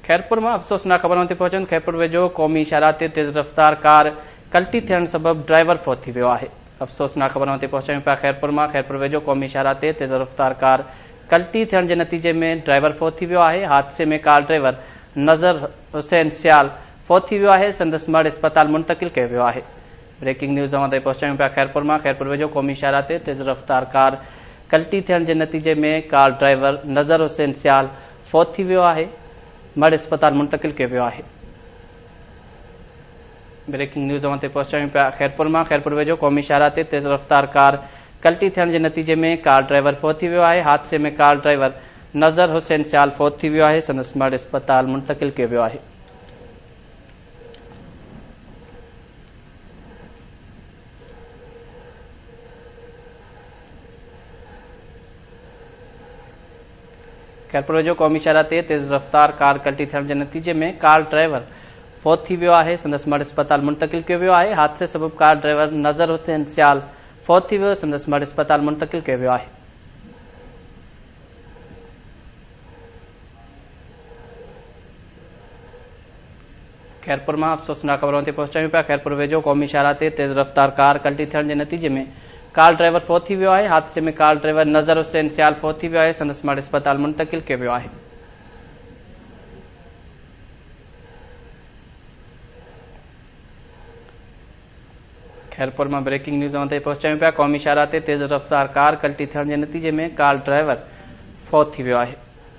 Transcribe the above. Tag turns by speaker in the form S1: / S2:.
S1: खैरपुर में अफ़सोसनाक ख़बरों ते पहुचनि। खैरपुर वेझो क़ौमी इशारा ते तेज़ रफ़्तार कार कल्टी थियण सबब ड्राइवर फौत थी वियो आहे। अफ़सोसनाक ख़बरों ते पहुचूं पिया खैरपुर में। खैरपुर वेझो क़ौमी इशारा ते तेज़ रफ़्तार कार कल्टी थियण जे नतीजे में ड्राइवर फौत थी वियो आहे। हादसे में कार ड्राइवर नज़र हुसैन सियाल फौत थी वियो आहे। संदसि मड़ अस्पताल मुंतकिल कयो वियो आहे। ब्रेकिंग न्यूज़ ते पहुचूं पिया खैरपुर में। खैरपुर वेझो क़ौमी इशारा ते तेज़ रफ़्तार कार कल्टी थियण जे नतीजे में कार ड्राइवर नज़र हुसैन सियाल फौत थी वियो आहे। मड़ अस्पताल मुंतकिल कयो वियो आहे। ब्रेकिंग न्यूज़ ते पहुचूं पिया खैरपुर में। खैरपुर वेझो क़ौमी इशारा ते तेज़ रफ़्तार कार कल्टी थियण जे नतीजे में कार ड्राइवर फौत थी वियो आहे। हादसे में कार ड्राइवर नज़र हुसैन सियाल फौत थी वियो आहे। संदसि मड़ अस्पताल मुंतकिल कयो वियो आहे। खैरपुर वेझो क़ौमी इशारा ते तेज़ रफ़्तार कार कल्टी थियण जे नतीजे में कार ड्राइवर फौत थी वियो आहे। संदसि मड़ अस्पताल मुंतकिल कयो वियो आहे। हादसे सबब कार ड्राइवर नज़र हुसैन सियाल फौत थी वियो। संदसि मड़ अस्पताल मुंतकिल कयो वियो आहे। खैरपुर में अफ़सोसनाक ख़बरों ते पहुचूं पिया खैरपुर वेझो क़ौमी इशारा ते तेज़ रफ़्तार कार कल्टी थियण जे नतीजे में कार ड्राइवर फौत थी वियो आहे। हादसे में कार ड्राइवर नज़र हुसैन सियाल फौत थी वियो आहे। संदसि मड़ अस्पताल मुंतकिल कयो वियो आहे। खैरपुर में ब्रेकिंग न्यूज़ ते पहुचूं पिया क़ौमी इशारा ते तेज़ रफ़्तार कार कल्टी थियण जे नतीजे में कार ड्राइवर फौत थी वियो आहे।